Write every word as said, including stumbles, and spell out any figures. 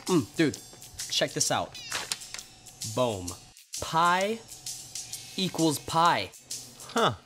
Mm, dude, check this out. Boom. Pi equals pi. Huh.